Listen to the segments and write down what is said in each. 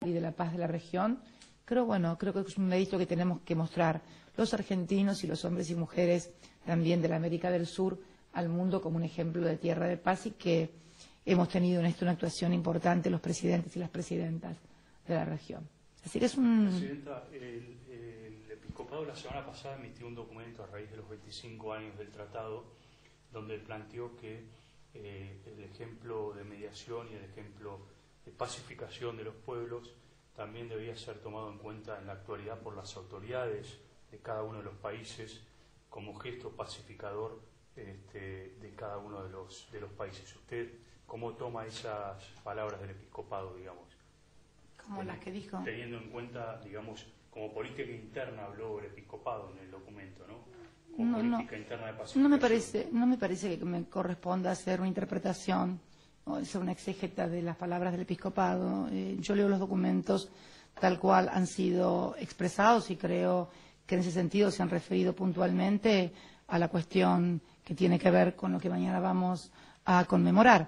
y de la paz de la región. Creo que es un mérito que tenemos que mostrar los argentinos y los hombres y mujeres también de la América del Sur al mundo como un ejemplo de tierra de paz, y que hemos tenido en esto una actuación importante los presidentes y las presidentas de la región. Así que es un... Presidenta, el episcopado la semana pasada emitió un documento a raíz de los 25 años del tratado, donde planteó que el ejemplo de mediación y el ejemplo de pacificación de los pueblos también debía ser tomado en cuenta en la actualidad por las autoridades de cada uno de los países como gesto pacificador de cada uno de los países. ¿Usted cómo toma esas palabras del episcopado, digamos? Como las que dijo. Teniendo en cuenta, digamos, como política interna habló el episcopado en el documento, ¿no? Como política interna de pacificación. No me parece que me corresponda hacer una interpretación o hacer una exégeta de las palabras del episcopado. Yo leo los documentos tal cual han sido expresados y creo que en ese sentido se han referido puntualmente a la cuestión que tiene que ver con lo que mañana vamos a conmemorar.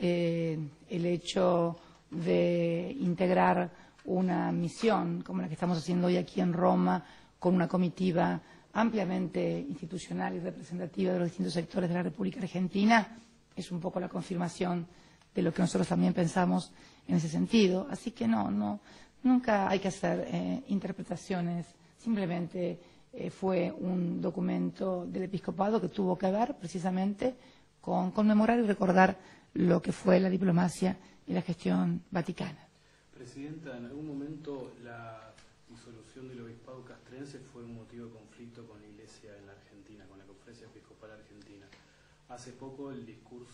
El hecho de integrar una misión como la que estamos haciendo hoy aquí en Roma, con una comitiva ampliamente institucional y representativa de los distintos sectores de la República Argentina, es un poco la confirmación de lo que nosotros también pensamos en ese sentido. Así que nunca hay que hacer interpretaciones, simplemente fue un documento del episcopado que tuvo que ver precisamente con conmemorar y recordar lo que fue la diplomacia y la gestión vaticana. Presidenta, en algún momento la disolución del obispado castrense fue un motivo de conflicto con la Iglesia en la Argentina, con la Conferencia Episcopal Argentina. Hace poco un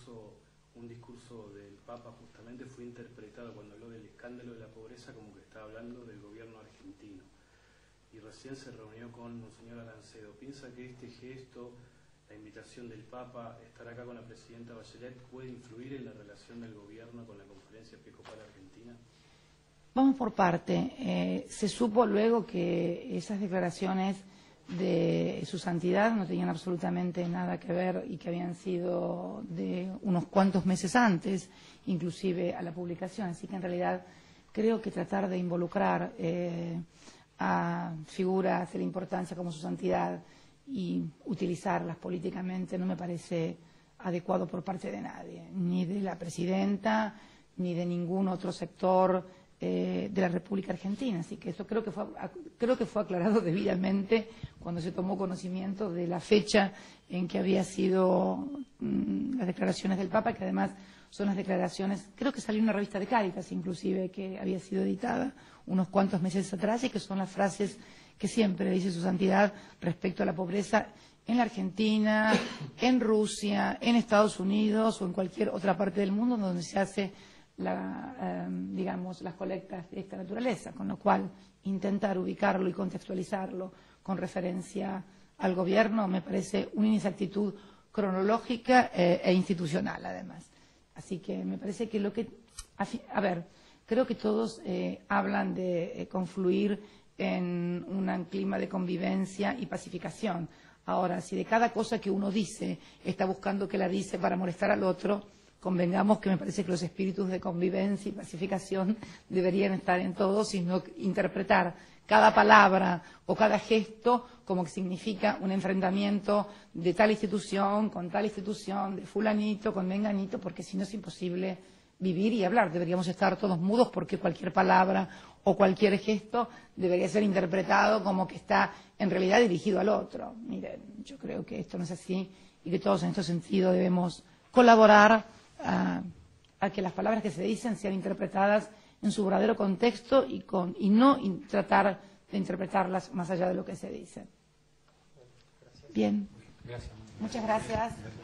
discurso del Papa justamente fue interpretado cuando habló del escándalo de la pobreza como que estaba hablando del gobierno argentino. Y recién se reunió con Monseñor Arancedo. ¿Piensa que este gesto, la invitación del Papa, estar acá con la presidenta Bachelet, puede influir en la relación del gobierno con la Conferencia Episcopal Argentina? Vamos por parte. Se supo luego que esas declaraciones de su santidad no tenían absolutamente nada que ver y que habían sido de unos cuantos meses antes, inclusive a la publicación. Así que en realidad creo que tratar de involucrar a figuras de la importancia como su santidad y utilizarlas políticamente no me parece adecuado por parte de nadie, ni de la presidenta, ni de ningún otro sector de la República Argentina. Así que eso creo que fue aclarado debidamente cuando se tomó conocimiento de la fecha en que había sido las declaraciones del Papa, que además son las declaraciones, creo que salió en una revista de Cáritas inclusive, que había sido editada unos cuantos meses atrás, y que son las frases que siempre dice su santidad respecto a la pobreza en la Argentina, en Rusia, en Estados Unidos o en cualquier otra parte del mundo donde se hace las colectas de esta naturaleza, con lo cual intentar ubicarlo y contextualizarlo con referencia al gobierno me parece una inexactitud cronológica e institucional además. Así que me parece que creo que todos hablan de confluir en un clima de convivencia y pacificación. Ahora, si de cada cosa que uno dice está buscando que la dice para molestar al otro, convengamos que me parece que los espíritus de convivencia y pacificación deberían estar en todos y no interpretar cada palabra o cada gesto como que significa un enfrentamiento de tal institución con tal institución, de fulanito con menganito, porque si no es imposible vivir y hablar. Deberíamos estar todos mudos porque cualquier palabra o cualquier gesto debería ser interpretado como que está en realidad dirigido al otro. Miren, yo creo que esto no es así y que todos en este sentido debemos colaborar a que las palabras que se dicen sean interpretadas en su verdadero contexto y no tratar de interpretarlas más allá de lo que se dice. Bien. Gracias. Muchas gracias.